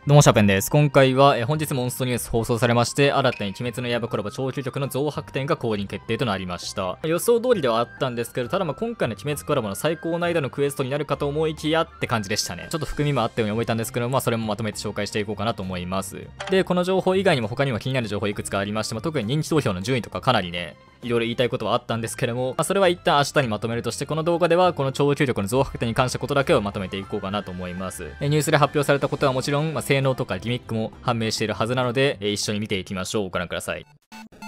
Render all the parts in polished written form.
どうもシャーペンです。今回は本日モンストニュース放送されまして、新たに鬼滅の刃コラボ超究極の増白展が降臨決定となりました。予想通りではあったんですけど、ただ今回の鬼滅コラボの最高難易度のクエストになるかと思いきやって感じでしたね。ちょっと含みもあったように思えたんですけど、それもまとめて紹介していこうかなと思います。で、この情報以外にも他にも気になる情報いくつかありまして、特に人気投票の順位とかかなりね、いろいろ言いたいことはあったんですけども、それは一旦明日にまとめるとして、この動画ではこの超究極の増白点に関したことだけをまとめていこうかなと思います。ニュースで発表されたことはもちろん、性能とかギミックも判明しているはずなので、一緒に見ていきましょう。ご覧ください。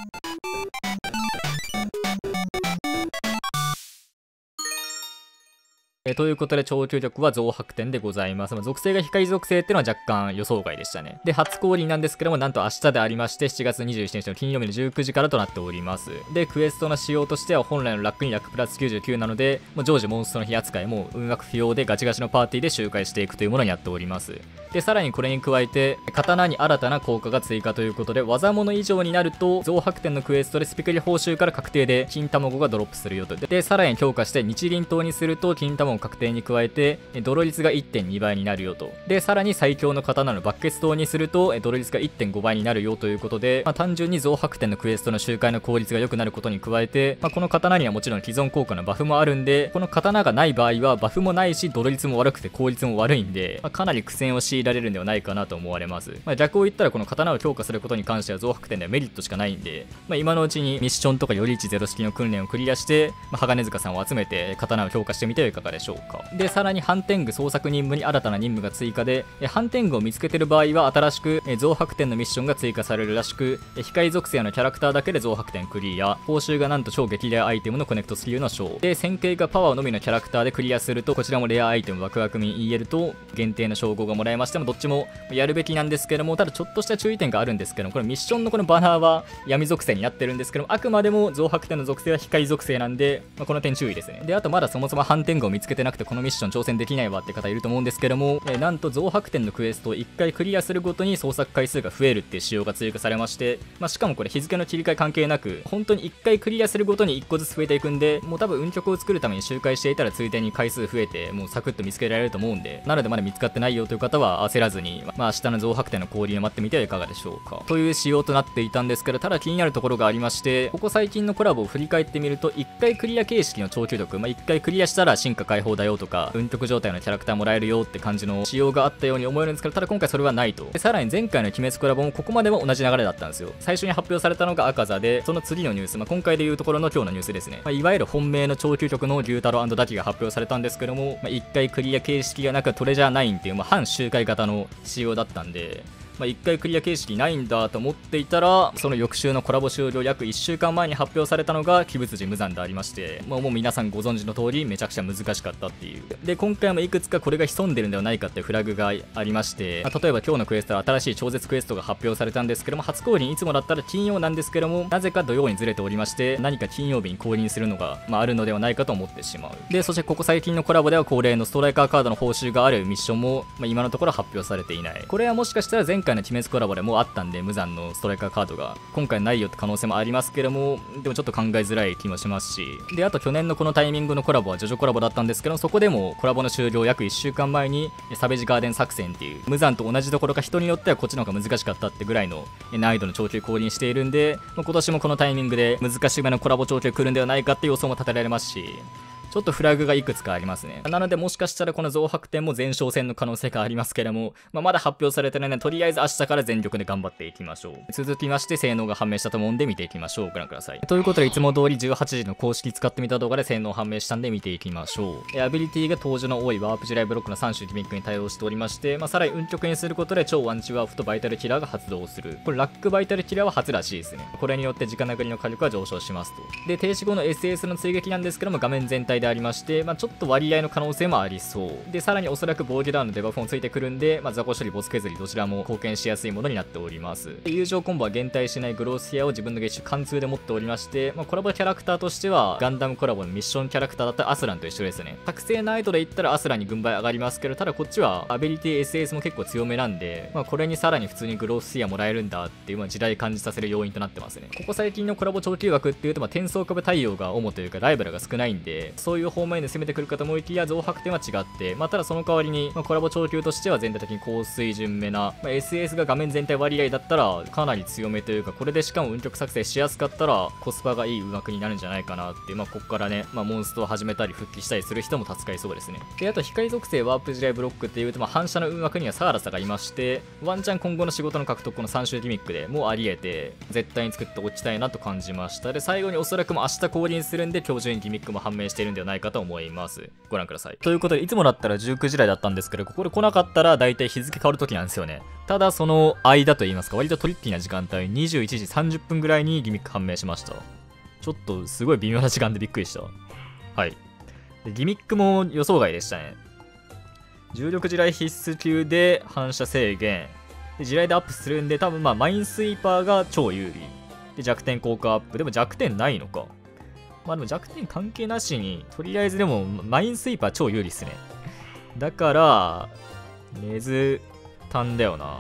ということで、超究極は増白点でございます。属性が光属性っていうのは若干予想外でしたね。で、初降臨なんですけども、なんと明日でありまして、7月27日の金曜日の19時からとなっております。で、クエストの仕様としては、本来のラックにラックプラス99なので、もう常時モンストの日扱いも運悪不要でガチガチのパーティーで周回していくというものになっております。で、さらにこれに加えて、刀に新たな効果が追加ということで、技物以上になると、増白点のクエストでスピクリ報酬から確定で金卵がドロップするよと。で、さらに強化して日輪刀にすると、金卵確定に加えて、ドロ率が 1.2 倍になるよと。で、さらに最強の刀の爆血刀にすると、ドロ率が 1.5 倍になるよということで、単純に増白点のクエストの周回の効率が良くなることに加えて、この刀にはもちろん既存効果のバフもあるんで、この刀がない場合はバフもないし、ドロ率も悪くて効率も悪いんで、かなり苦戦を強いられるんではないかなと思われます。逆を言ったらこの刀を強化することに関しては増白点ではメリットしかないんで、今のうちにミッションとかより1ゼロ式の訓練をクリアして、鋼塚さんを集めて刀を強化してみてはいかがでしょうか。で、さらに反天狗創作任務に新たな任務が追加で、反天狗を見つけてる場合は新しく増白点のミッションが追加されるらしく、光属性のキャラクターだけで増白点クリア、報酬がなんと超激レアアイテムのコネクトスキルの賞で、線形がパワーのみのキャラクターでクリアすると、こちらもレアアイテムワクワクミン EL と限定の称号がもらえましても、どっちもやるべきなんですけども、ただちょっとした注意点があるんですけども、これミッションのこのバナーは闇属性になってるんですけども、あくまでも増白点の属性は光属性なんで、この点注意ですね。で、あとまだそもそも反天狗を見つけてなくてこのミッション挑戦できないわって方いると思うんですけども、なんと増白点のクエストを1回クリアするごとに創作回数が増えるっていう仕様が追加されまして、しかもこれ日付の切り替え関係なく、本当に1回クリアするごとに1個ずつ増えていくんで、もう多分運極を作るために周回していたらついでに回数増えて、もうサクッと見つけられると思うんで、なのでまだ見つかってないよという方は焦らずに、明日の増白点の降臨を待ってみてはいかがでしょうか。という仕様となっていたんですけど、ただ気になるところがありまして、ここ最近のコラボを振り返ってみると、1回クリア形式の超究極、1回クリアしたら進化解放だよとか、運極状態のキャラクターもらえるよって感じの仕様があったように思えるんですけど、ただ今回それはないと。で、さらに前回の鬼滅コラボもここまでも同じ流れだったんですよ。最初に発表されたのが赤座で、その次のニュース、今回でいうところの今日のニュースですね。いわゆる本命の超究極の牛太郎ダキが発表されたんですけども、1回クリア形式がなくトレジャー9っていう、反周回型の仕様だったんで、1回クリア形式ないんだと思っていたら、その翌週のコラボ終了約1週間前に発表されたのが鬼舞辻無惨でありまして、もう皆さんご存知の通りめちゃくちゃ難しかったっていう。で、今回もいくつかこれが潜んでるんではないかっていうフラグがありまして、例えば今日のクエストは新しい超絶クエストが発表されたんですけども、初降臨いつもだったら金曜なんですけども、なぜか土曜にずれておりまして、何か金曜日に降臨するのが、あるのではないかと思ってしまう。で、そしてここ最近のコラボでは恒例のストライカーカードの報酬があるミッションも、今のところ発表されていない。これはもしかしたら前回の鬼滅コラボでもうあったんで、無惨のストライカーカードが今回ないよって可能性もありますけども、でもちょっと考えづらい気もしますし、で、あと去年のこのタイミングのコラボはジョジョコラボだったんですけど、そこでもコラボの終了約1週間前にサベージガーデン作戦っていう無惨と同じところか人によってはこっちの方が難しかったってぐらいの難易度の長距離降臨しているんで、今年もこのタイミングで難しめのコラボ長距離来るんではないかって予想も立てられますし、ちょっとフラグがいくつかありますね。なのでもしかしたらこの増白点も前哨戦の可能性がありますけれども、まだ発表されてないので、とりあえず明日から全力で頑張っていきましょう。続きまして性能が判明したと思うんで見ていきましょう。ご覧ください。ということでいつも通り18時の公式使ってみた動画で性能判明したんで見ていきましょう。アビリティが登場の多いワープ地雷ブロックの3種ギミックに対応しておりまして、さらに運極にすることで超アンチワープとバイタルキラーが発動する。これラックバイタルキラーは初らしいですね。これによって直殴りの火力が上昇しますと。で、停止後の SS の追撃なんですけども画面全体でありまして、ちょっと割合の可能性もありそう。で、さらにおそらく防御ダウンのデバフもついてくるんで、雑魚処理、ボス削りどちらも貢献しやすいものになっております。で、友情コンボは減退しないグロースヒアを自分の月種貫通で持っておりまして、コラボキャラクターとしてはガンダムコラボのミッションキャラクターだったらアスランと一緒ですね。作成難易度で言ったらアスランに軍配上がりますけど、ただこっちはアビリティ SS も結構強めなんで、これにさらに普通にグロースヒアもらえるんだっていう、時代感じさせる要因となってますね。ここ最近のコラボ長期枠っていうと、転送株対応が主というかライバルが少ないんで、 そういう方面で攻めてくるかと思いきや、増白点は違って、ただその代わりに、コラボ長級としては全体的に高水準目な、SS が画面全体割合だったらかなり強めというか、これでしかも運極作成しやすかったらコスパがいい上手くになるんじゃないかなって、こっからね、モンストを始めたり復帰したりする人も助かりそうですね。で、あと光属性ワープ地雷ブロックっていうと、反射の運枠にはサーラサがいまして、ワンチャン今後の仕事の獲得この3周ギミックでもうあり得て、絶対に作っておきたいなと感じました。で、最後におそらくも明日降臨するんで、今日中にギミックも判明しているんではないかと思います。ご覧ください。ということで、いつもだったら19時台だったんですけど、ここで来なかったら大体日付変わる時なんですよね。ただ、その間といいますか、割とトリッキーな時間帯、21時30分ぐらいにギミック判明しました。ちょっとすごい微妙な時間でびっくりした。はい。でギミックも予想外でしたね。重力地雷必須級で反射制限。で地雷でアップするんで、多分マインスイーパーが超有利。で、弱点効果アップ。でも弱点ないのか。でも弱点関係なしに、とりあえずでもマインスイーパー超有利っすね。だから、ネズタンだよな。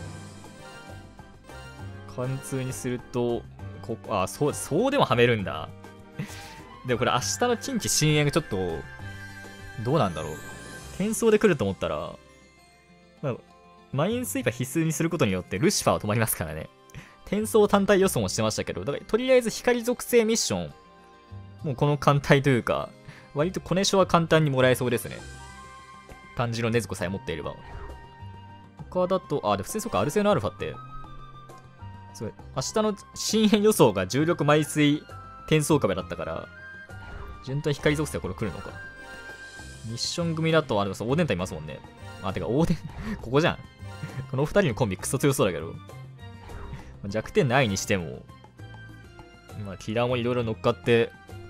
貫通にすると、そうでもはめるんだ。でもこれ明日の近畿深淵がちょっと、どうなんだろう。転送で来ると思ったら、マインスイーパー必須にすることによってルシファーは止まりますからね。転送単体予想もしてましたけど、だからとりあえず光属性ミッション、もうこの艦隊というか、割とコネショは簡単にもらえそうですね。漢字の禰豆子さえ持っていれば。他だと、で、普通にそうか、アルセノアルファって、すごい、明日の深淵予想が重力枚水転送壁だったから、順当に光属性はこれ来るのか。ミッション組だと、でもそう、オーデンタいますもんね。てか、オーデン、ここじゃん。この2人のコンビクソ強そうだけど。弱点ないにしても、キラーもいろいろ乗っかって、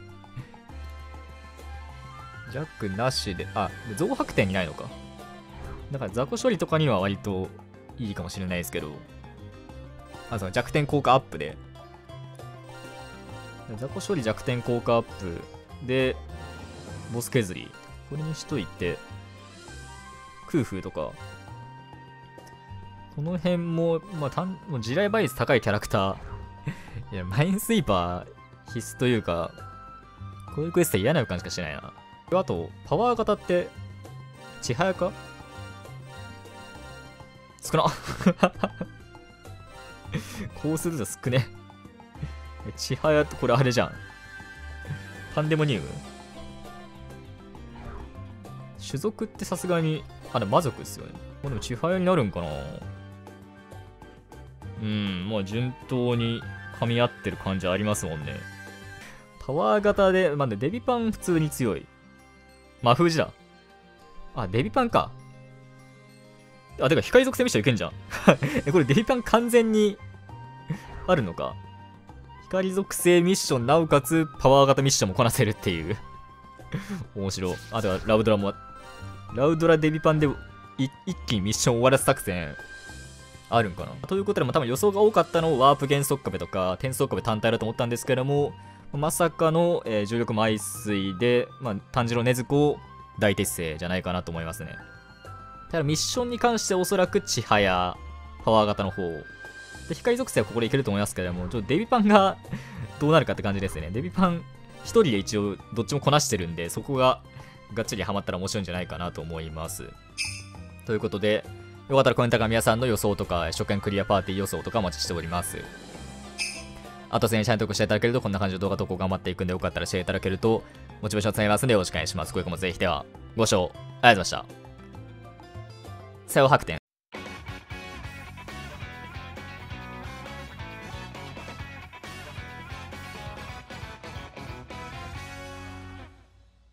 弱なしで、増白点にないのか。だから雑魚処理とかには割といいかもしれないですけど、その弱点効果アップで、雑魚処理弱点効果アップで、ボス削り、これにしといて、空風とか、この辺も、もう地雷倍率高いキャラクター。いや、マインスイーパー必須というか、こういうクエスト嫌な予感しかしないな。あと、パワー型って、ちはやか少なこうすると少ね。ちはやってこれあれじゃん。パンデモニウム種族ってさすがに、でも魔族っすよね。でもちはやになるんかな。順当に噛み合ってる感じありますもんね。パワー型で、デビパン普通に強い。魔封じだ。デビパンか。てか光属性ミッションいけんじゃん。これデビパン完全にあるのか。光属性ミッションなおかつパワー型ミッションもこなせるっていう。面白い。ではラウドラも、ラウドラデビパンで一気にミッション終わらす作戦あるんかな。ということで、多分予想が多かったのをワープ減速壁とか転送壁単体だと思ったんですけども、まさかの、重力枚水で、単純の禰豆子を大鉄星じゃないかなと思いますね。ただミッションに関しておそらくちはやパワー型の方で、光属性はここでいけると思いますけども、デビパンがどうなるかって感じですね。デビパン1人で一応どっちもこなしてるんで、そこががっちりハマったら面白いんじゃないかなと思います。ということで、よかったらコメント欄皆さんの予想とか初見クリアパーティー予想とかお待ちしております。あと、チャンネル登録していただけるとこんな感じの動画投稿頑張っていくんで、よかったらシェアいただけるとモチベーションつなげますんでよろしくお願いします。これからもぜひではご視聴ありがとうございました。さよう白点。